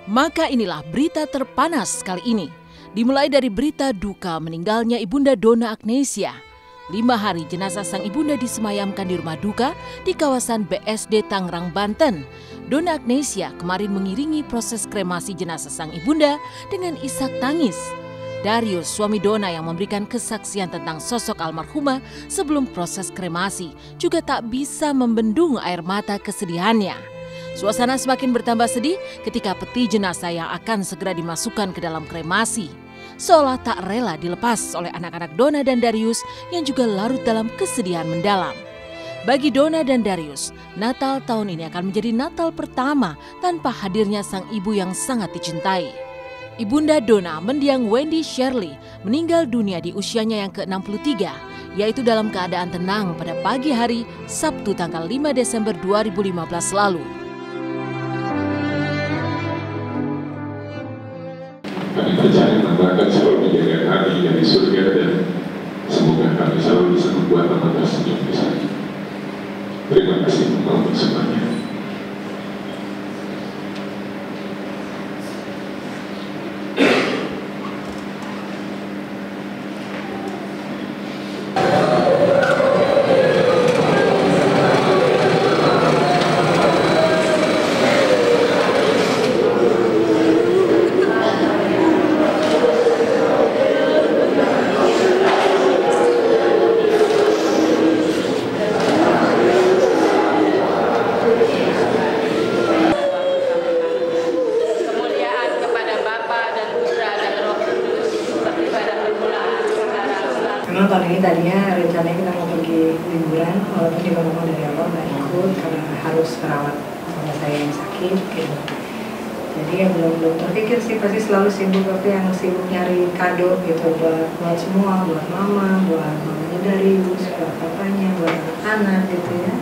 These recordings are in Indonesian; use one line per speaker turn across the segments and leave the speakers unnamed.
Maka inilah berita terpanas kali ini. Dimulai dari berita duka meninggalnya Ibunda Donna Agnesia. 5 hari jenazah sang ibunda disemayamkan di rumah duka di kawasan BSD Tangerang, Banten. Donna Agnesia kemarin mengiringi proses kremasi jenazah sang ibunda dengan isak tangis. Darius, suami Donna yang memberikan kesaksian tentang sosok almarhumah sebelum proses kremasi, juga tak bisa membendung air mata kesedihannya. Suasana semakin bertambah sedih ketika peti jenazah yang akan segera dimasukkan ke dalam kremasi seolah tak rela dilepas oleh anak-anak Donna dan Darius yang juga larut dalam kesedihan mendalam. Bagi Donna dan Darius, Natal tahun ini akan menjadi Natal pertama tanpa hadirnya sang ibu yang sangat dicintai. Ibunda Donna, mendiang Wendy Shirley, meninggal dunia di usianya yang ke-63, yaitu dalam keadaan tenang pada pagi hari Sabtu tanggal 5 Desember 2015 lalu.
Kami percaya nama akan selalu menjaga kami dari surga dan semoga kami selalu bisa membuat nama tersenyum di sana. Terima kasih untuk semuanya.
Memang tahun ini tadinya rencananya kita mau pergi liburan, walaupun juga mau dari awal nggak ikut karena harus merawat sama saya yang sakit gitu. Jadi ya belum terpikir sih, pasti selalu sibuk, tapi yang sibuk nyari kado gitu buat semua, buat mama, buat mamanya Darius, buat papanya, buat anak-anak gitu ya.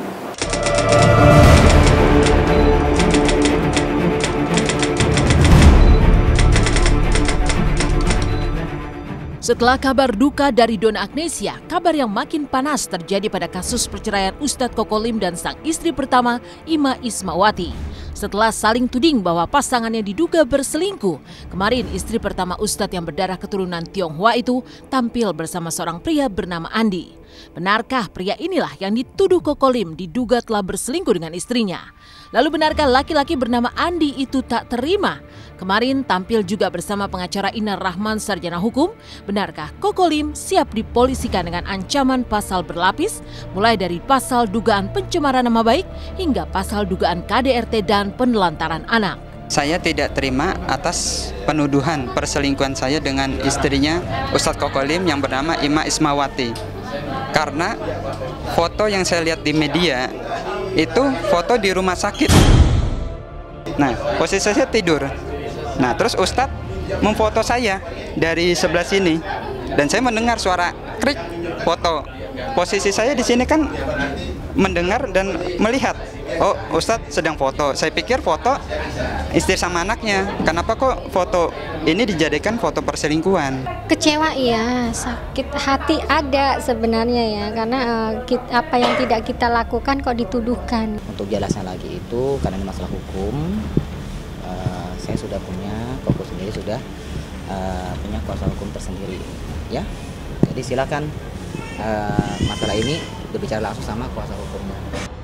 Setelah kabar duka dari Donna Agnesia, kabar yang makin panas terjadi pada kasus perceraian Ustadz Kokolim dan sang istri pertama, Ima Ismawati. Setelah saling tuding bahwa pasangannya diduga berselingkuh, kemarin istri pertama Ustadz yang berdarah keturunan Tionghoa itu tampil bersama seorang pria bernama Andi. Benarkah pria inilah yang dituduh Kokolim diduga telah berselingkuh dengan istrinya? Lalu benarkah laki-laki bernama Andi itu tak terima? Kemarin tampil juga bersama pengacara Inar Rahman sarjana hukum. Benarkah Kokolim siap dipolisikan dengan ancaman pasal berlapis, mulai dari pasal dugaan pencemaran nama baik hingga pasal dugaan KDRT dan penelantaran anak?
Saya tidak terima atas penuduhan perselingkuhan saya dengan istrinya Ustadz Kokolim yang bernama Ima Ismawati. Karena foto yang saya lihat di media itu foto di rumah sakit. Nah, posisi saya tidur. Nah, terus Ustadz memfoto saya dari sebelah sini dan saya mendengar suara krik foto. Posisi saya di sini kan mendengar dan melihat, oh Ustadz sedang foto. Saya pikir foto istri sama anaknya. Kenapa kok foto ini dijadikan foto perselingkuhan?
Kecewa ya, sakit hati ada sebenarnya ya, karena apa yang tidak kita lakukan kok dituduhkan.
Untuk jelasnya lagi itu karena ini masalah hukum, saya sudah punya, Koko sendiri sudah punya kuasa hukum tersendiri, ya. Jadi silakan masalah ini berbicara langsung sama kuasa hukumnya.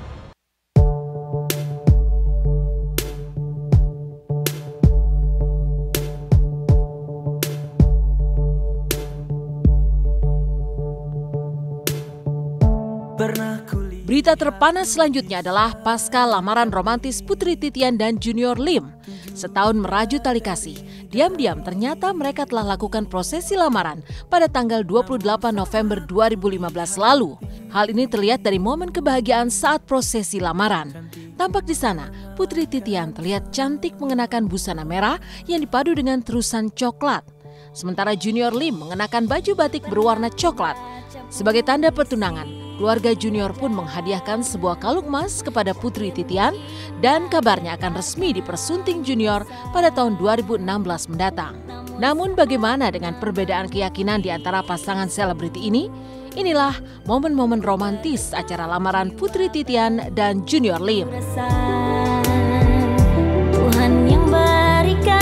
Berita terpanas selanjutnya adalah pasca lamaran romantis Putri Titian dan Junior Lim. Setahun merajut tali kasih, diam-diam ternyata mereka telah lakukan prosesi lamaran pada tanggal 28 November 2015 lalu. Hal ini terlihat dari momen kebahagiaan saat prosesi lamaran. Tampak di sana, Putri Titian terlihat cantik mengenakan busana merah yang dipadu dengan terusan coklat. Sementara Junior Lim mengenakan baju batik berwarna coklat. Sebagai tanda pertunangan, keluarga Junior pun menghadiahkan sebuah kalung emas kepada Putri Titian dan kabarnya akan resmi dipersunting Junior pada tahun 2016 mendatang. Namun bagaimana dengan perbedaan keyakinan di antara pasangan selebriti ini? Inilah momen-momen romantis acara lamaran Putri Titian dan Junior Lim.
Tuhan yang berikan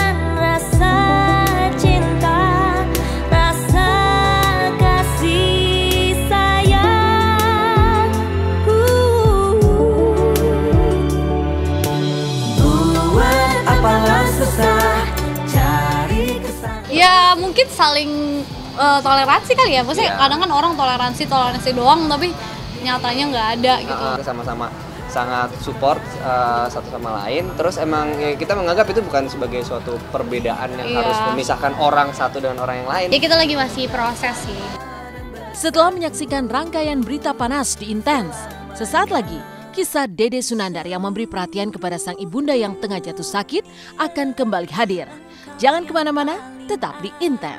Ya mungkin saling toleransi kali ya. Maksudnya kadang kan orang toleransi doang tapi nyatanya nggak ada gitu.
Sama-sama sangat support satu sama lain. Terus emang ya, kita menganggap itu bukan sebagai suatu perbedaan yang harus memisahkan orang satu dengan orang yang lain.
Ya kita lagi masih proses sih.
Setelah menyaksikan rangkaian berita panas di Intens, sesaat lagi kisah Dede Sunandar yang memberi perhatian kepada sang ibunda yang tengah jatuh sakit akan kembali hadir. Jangan kemana-mana, tetap di Intens.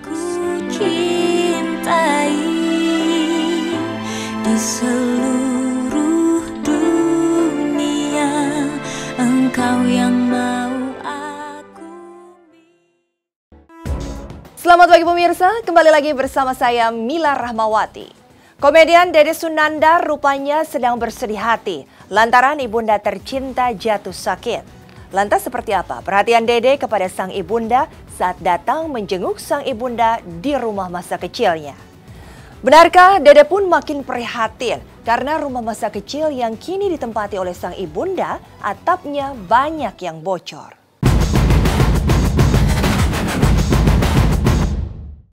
Cintai di seluruh dunia, engkau yang mau aku.
Selamat pagi pemirsa, kembali lagi bersama saya Mila Rahmawati. Komedian Dede Sunandar rupanya sedang bersedih hati lantaran ibunda tercinta jatuh sakit. Lantas seperti apa perhatian Dede kepada sang ibunda saat datang menjenguk sang ibunda di rumah masa kecilnya? Benarkah Dede pun makin prihatin karena rumah masa kecil yang kini ditempati oleh sang ibunda atapnya banyak yang bocor?